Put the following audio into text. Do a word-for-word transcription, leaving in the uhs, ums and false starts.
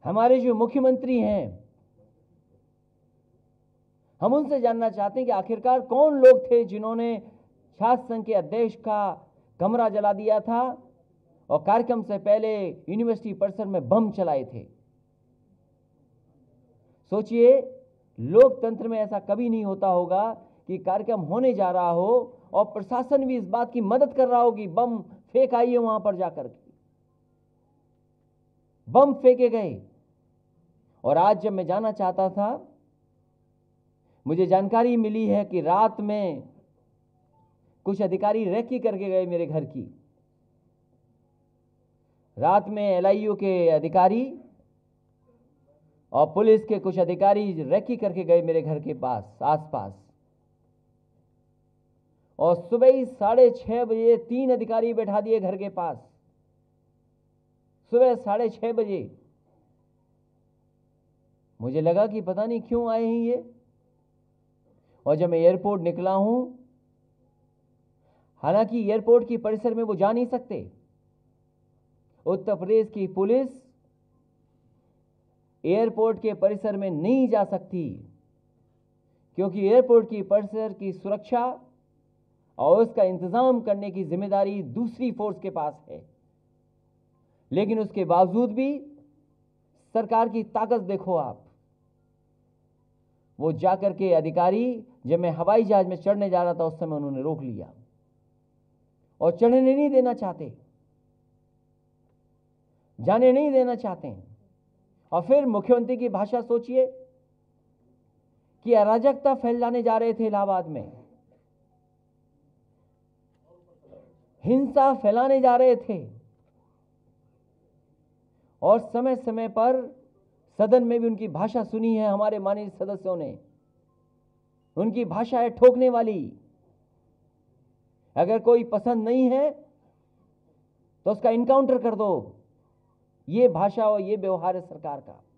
हमारे जो मुख्यमंत्री हैं, हम उनसे जानना चाहते हैं कि आखिरकार कौन लोग थे जिन्होंने छात्र संघ के अध्यक्ष का कमरा जला दिया था और कार्यक्रम से पहले यूनिवर्सिटी परिसर में बम चलाए थे। सोचिए, लोकतंत्र में ऐसा कभी नहीं होता होगा कि कार्यक्रम होने जा रहा हो और प्रशासन भी इस बात की मदद कर रहा हो कि बम फेंक आइए वहां पर जाकर के। बम फेंके गए। और आज जब मैं जाना चाहता था, मुझे जानकारी मिली है कि रात में कुछ अधिकारी रेकी करके गए मेरे घर की। रात में एल आई यू के अधिकारी और पुलिस के कुछ अधिकारी रेकी करके गए मेरे घर के पास आसपास, और सुबह ही साढ़े छह बजे तीन अधिकारी बैठा दिए घर के पास। सुबह साढ़े छह बजे मुझे लगा कि पता नहीं क्यों आए हैं ये। और जब मैं एयरपोर्ट निकला हूं, हालांकि एयरपोर्ट की परिसर में वो जा नहीं सकते, उत्तर प्रदेश की पुलिस एयरपोर्ट के परिसर में नहीं जा सकती, क्योंकि एयरपोर्ट की परिसर की सुरक्षा और उसका इंतजाम करने की जिम्मेदारी दूसरी फोर्स के पास है। लेकिन उसके बावजूद भी सरकार की ताकत देखो आप। वो जाकर के अधिकारी, जब मैं हवाई जहाज में चढ़ने जा रहा था उस समय उन्होंने रोक लिया और चढ़ने नहीं देना चाहते, जाने नहीं देना चाहते हैं। और फिर मुख्यमंत्री की भाषा सोचिए कि अराजकता फैलाने जा रहे थे, इलाहाबाद में हिंसा फैलाने जा रहे थे, और समय समय पर सदन में भी उनकी भाषा सुनी है हमारे माननीय सदस्यों ने। उनकी भाषा है ठोकने वाली। अगर कोई पसंद नहीं है तो उसका इनकाउंटर कर दो। ये भाषा और ये व्यवहार है सरकार का।